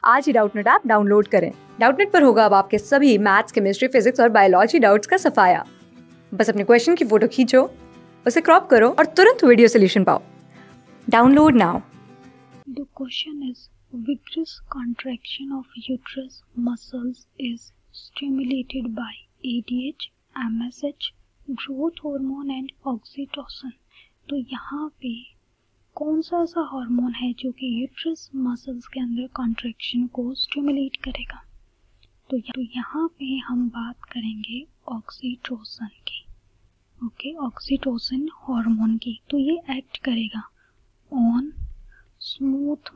आज ही Doubtnut app download करें। डाउटनेट पर होगा अब आपके सभी मैथ्स, केमिस्ट्री, फिजिक्स और बायोलॉजी डाउट्स का सफाया। बस अपने क्वेश्चन की फोटो खींचो, उसे क्रॉप करो और तुरंत वीडियो सोल्यूशन पाओ। Download now. The question is, vigorous contraction of uterus muscles is stimulated by ADH, MSH, growth hormone and oxytocin। तो यहाँ पे कौन सा ऐसा हार्मोन है जो कि यूट्रस मसल्स के अंदर कॉन्ट्रैक्शन को स्टिमुलेट करेगा? तो यहाँ पे हम बात करेंगे ऑक्सीटोसिन की। ओके, ऑक्सीटोसिन हार्मोन की। तो ये एक्ट करेगा ऑन स्मूथ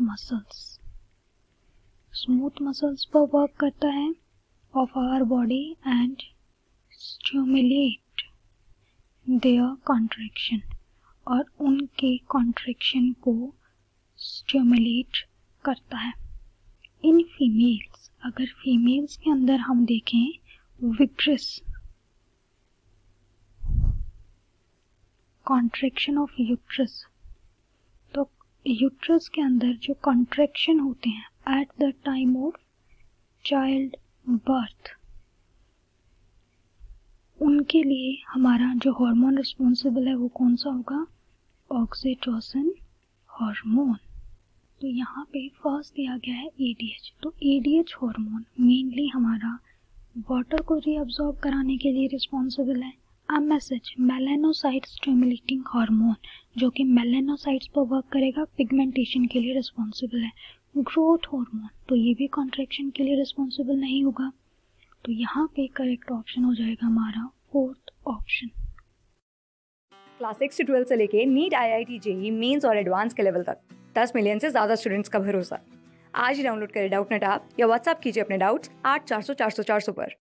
मसल्स पर वर्क करता है of our body and stimulate their contraction, और उनके कॉन्ट्रैक्शन को स्टिमुलेट करता है। इन फीमेल्स, अगर फीमेल्स के अंदर हम देखें विग्रस कॉन्ट्रैक्शन ऑफ यूट्रस, तो यूट्रस के अंदर जो कॉन्ट्रैक्शन होते हैं at the time of childbirth, उनके लिए हमारा जो हार्मोन रिस्पॉन्सिबल है वो कौन सा होगा? Oxytocin hormone. तो यहाँ पे फर्स्ट दिया गया है एडीएच। तो एडीएच हार्मोन मेनली हमारा वाटर को रीअब्सॉर्ब कराने के लिए रिस्पॉन्सिबल है। एमएसएच मेलानोसाइट स्टिमुलेटिंग हार्मोन, जो कि मेलानोसाइट्स पर वर्क करेगा, पिगमेंटेशन के लिए रिस्पॉन्सिबल है। ग्रोथ हार्मोन, तो ये भी कॉन्ट्रैक्शन के लिए रिस्पॉन्सिबल नहीं होगा। तो यहाँ पे करेक्ट ऑप्शन हो जाएगा हमारा फोर्थ ऑप्शन। क्लास 6 से 12 से लेके नीट, IIT, जेईई मेंस और एडवांस के लेवल तक 10 मिलियन से ज्यादा स्टूडेंट्स का भरोसा। आज ही डाउनलोड करें डाउटनेट ऐप या व्हाट्सएप कीजिए अपने डाउट्स 8400 400 400 पर।